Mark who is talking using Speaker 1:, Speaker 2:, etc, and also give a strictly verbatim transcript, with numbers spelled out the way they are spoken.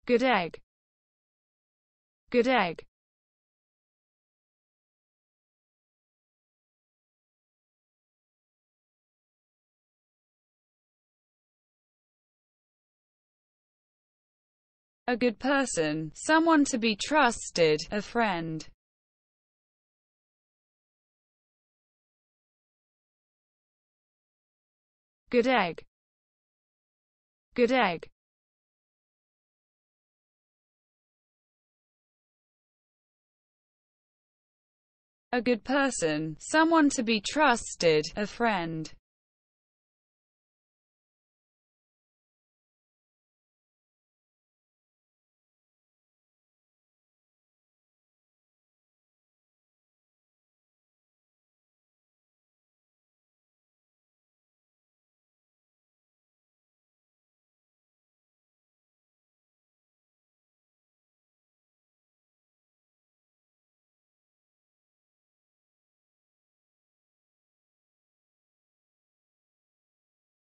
Speaker 1: good egg, good egg. A good person, someone to be trusted, a friend. Good egg, good egg. A good person, someone to be trusted, a friend.